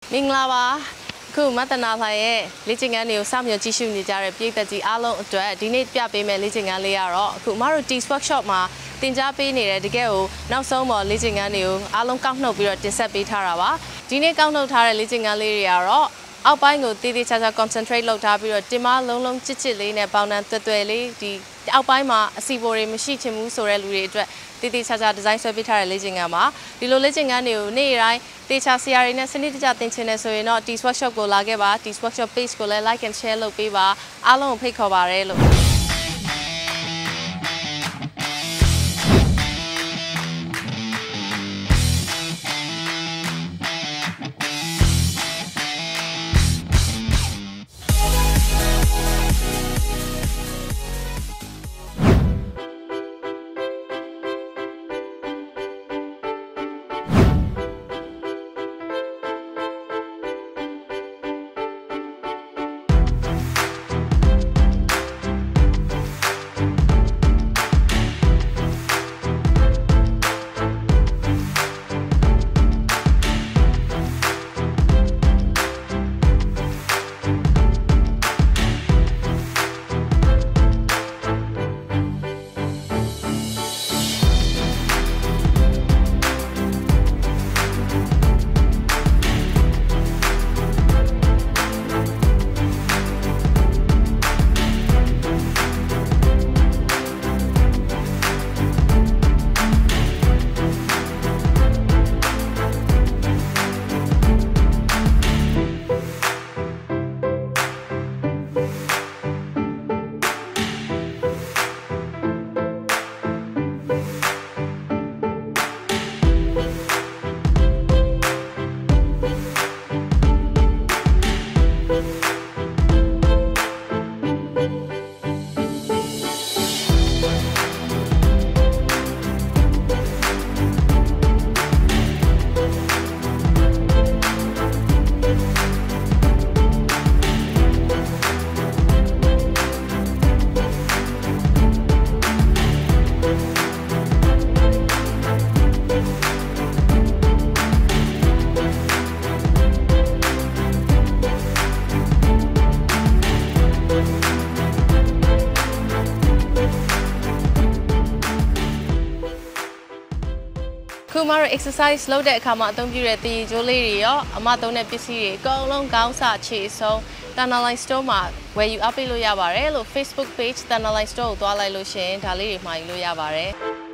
မင်္ဂလာပါခုမတနာဖိုင်ရဲ့လေ့ကျင့်ခန်းတွေကိုစမျိုးကြည့်ရှုနေကြတဲ့ပြည်သက်ကြီးအားလုံးအတွက်ဒီနေ့ပြပေးမယ်လေ့ကျင့်ခန်းလေးရတော့အခုအမတို့ Teach Workshop မှာသင်ကြားပေးနေတဲ့တကယ်ကိုနောက်ဆုံးပေါ်လေ့ကျင့်ခန်းတွေကိုအားလုံးကောက်နှုတ်ပြီးတော့တင်ဆက်ပေးထားတာပါဒီနေ့ကောက်နှုတ်ထားတဲ့လေ့ကျင့်ခန်းလေးတွေကတော့အောက်ပိုင်းကိုတည်တည်ချာချာ concentrate လုပ်ထားပြီးတော့တင်မလုံးလုံးချစ်ချစ်လေးနဲ့ပေါင်းတန်းတွယ်တွယ်လေးဒီအောက်ပိုင်းမှာအစီအပေါ်တွေမရှိချင်ဘူးဆိုတဲ့လူတွေအတွက်တည်တည်ချာချာဒီဇိုင်းဆွဲပေးထားတဲ့လေ့ကျင့်ခန်းပါဒီလိုလေ့ကျင့်ခန်းတွေကိုနေ့တိုင်းတေချာဆရာတွေနဲ့စနစ်တကျသင်ချင်နေဆိုရင်တော့ Teach Workshop ကိုလာခဲ့ပါ Teach Workshop page ကိုလည်း like and share လုပ်ပေးပါအားလုံးကိုဖိတ်ခေါ်ပါရလို့ခုမှတော့ exercise လုပ်တဲ့အခါမှာအသုံးပြုတဲ့တည်ကြိုးလေးတွေရောအမသုံးတဲ့ပစ္စည်းတွေအကုန်လုံးကောင်းစခြေဆုံး Tannerline Store မှာဝယ်ယူအားပေးလို့ရပါတယ်လို့ Facebook page Tannerline Store ကိုသွားလိုက်လို့ရှိရင်ဒါလေးတွေမှာယူလို့ရပါတယ်